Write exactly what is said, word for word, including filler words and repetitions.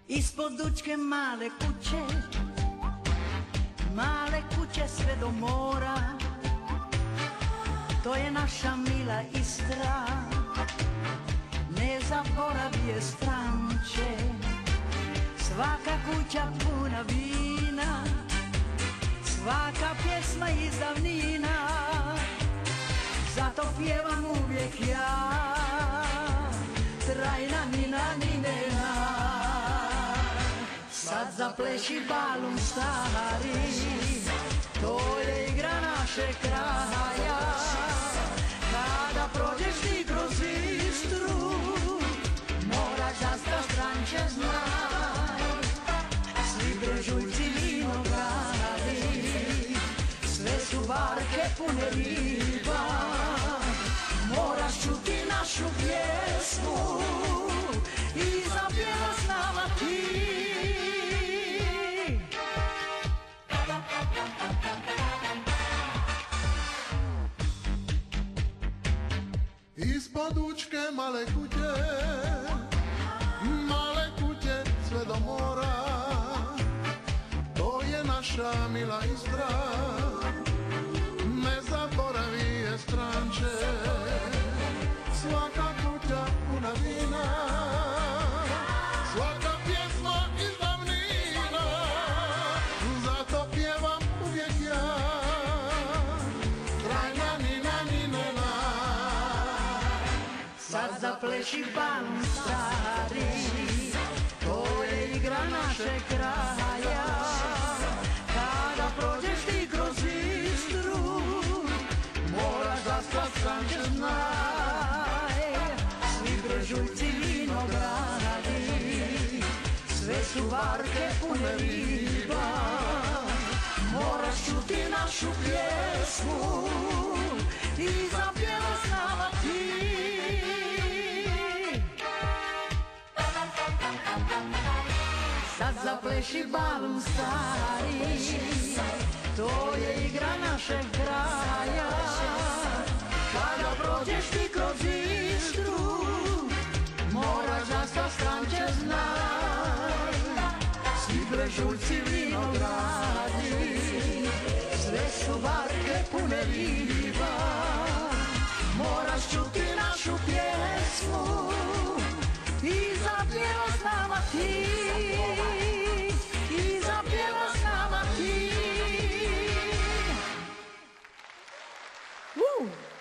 Ispod Učke male kuće, male kuće sve do mora, to je naša mila Istra, ne zaboravi je stranče. Svaka kuća puna vina, svaka pjesma iz davnina, zato pjevam uvijek ja, trajna Nina Ninena. Sad zapleši balun stari, to je igra našeg kraja. Kada prođeš ti kroz Istru, moraš zastat stranče znaj. Svi brežuljci vinogradi, sve su barke pune riba, moraš čuti našu pjesmu i zapjeva s nama ti. Ispod Učke male kuće, male kuće sve do mora, to je naša mila Istra, ne zaboravi je stranče. Svaka kuća puna vina, svaka pjesma iz davnina, zato pjevam uvijek ja, trajna Nina Ninena. Sad zapleši balun stari, to je igra našeg kraja. Kada prođeš ti kroz Istru, moraš zastat stranče znaj. Svi brežuljci vinogradi, sve su barke pune riba, moraš čuti našu pjesmu i zapjeva s nama ti. Sad zapleši balun stari, to je igra našeg kraja. Kada prođeš ti kroz Istru, moraš zastat stranče znaj. Svi brežuljci vinogradi, sve su barke pune riba, moraš čuti našu pjesmu i zapjeva s nama ti, i zapjeva s nama ti. Woo!